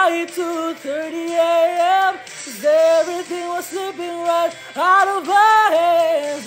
night, 2:30 a.m. Everything was slipping right out of our hands.